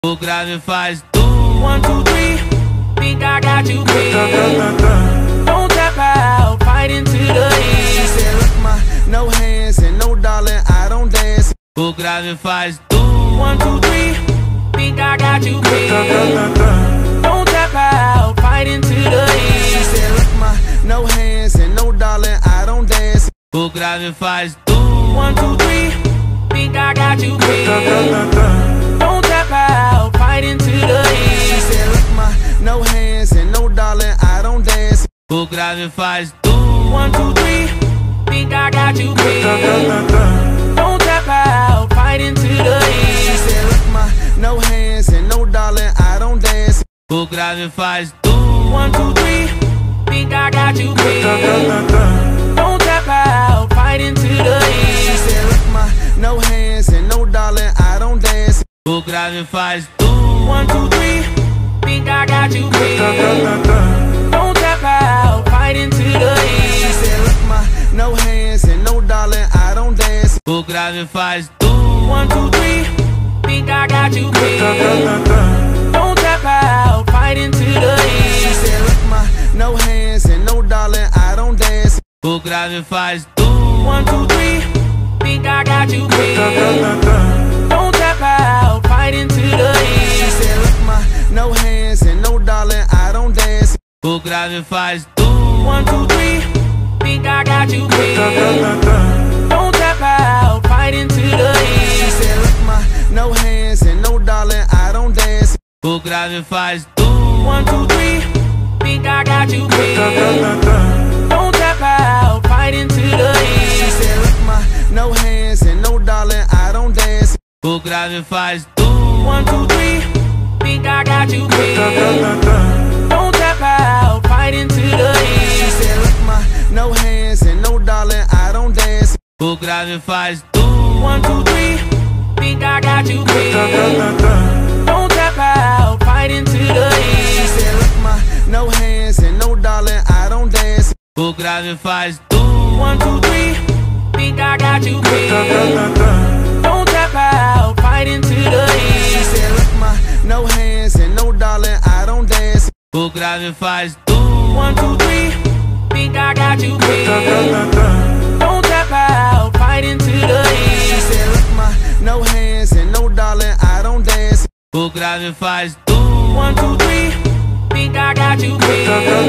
O grave faz tu 1, 2, 3. Think I got you beat. Don't tap out, fight into the heat. She said, look my, no hands and no darling, I don't dance. O grave faz tu 1, 2, 3. Think I got you beat. Don't tap out, fight into the heat. She said, look my, no hands and no darling, I don't dance. O grave faz tu 1, 2, 3. Think I got you beat. Don't tap out, fight into the heat. She said, look my, no hands and no darling, I don't dance. O grave faz tu 1, 2, 3. Think I got you beat. Don't tap out, fight into the heat. She said, look my, no hands and no darling, I don't dance. O grave faz tu 1, 2, 3. Think I got you beat. Don't tap out, fight into the heat. She said, look my, no hands and no darling, I don't dance. O grave faz tu 1, 2, 3. Think I got you beat. Don't tap out, fight into the heat. She said, look my, no hands and no darling, I don't dance. O grave faz tu 1, 2, 3. Think I got you beat. Don't tap out, fight into the heat. She said, look my, no hands and no darling, I don't dance. O grave faz tu 1, 2, 3. Think I got you beat. Don't tap out, fight into the heat. She said, look my, no hands and no darling, I don't dance. O grave faz tu 1, 2, 3. Think I got you beat. Don't tap out, fight into the heat. She said, look my, no hands and no darling, I don't dance. O grave faz tu 1, 2, 3. Think I got you beat. Don't tap out, fight into the heat. She said, look my, no hands and no darling, I don't dance. O grave faz tu 1, 2, 3. Think I got you beat. Don't tap out, fight into the heat. She said, look my, no hands and no darling, I don't dance. O grave faz tu 1, 2, 3. Think I got you beat. Don't tap out, fight into the heat. She said, look my, no hands and no darling, I don't dance. O grave faz tu 1, 2, 3. Think I got you beat. Don't tap out, fight into the heat. She said, look my, no hands and no darling, I don't dance. O grave faz tu 1, 2, 3. Think I got you beat. Don't tap out, fight into the heat. She said, look my, no hands and no darling, I don't dance. O grave faz tu 1, 2, 3. Think I got you beat.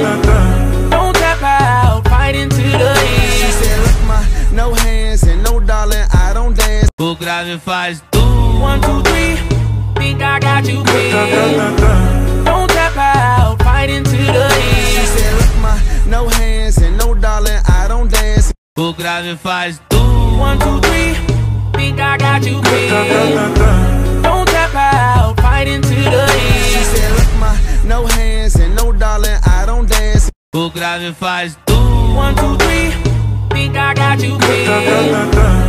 Don't tap out, fight into the heat. She said, look my, no hands and no darling, I don't dance. O grave faz tu 1, 2, 3. Think I got you beat. Don't tap out, fight into the heat. She said, look my, no hands and no darling, I don't dance. O grave faz tu 1, 2, 3. Think I got you beat. Don't tap out, fight into the heat. She said, look my, no hands and no darling, I don't dance. O grave faz tu 1, 2, 3. Think I got you beat.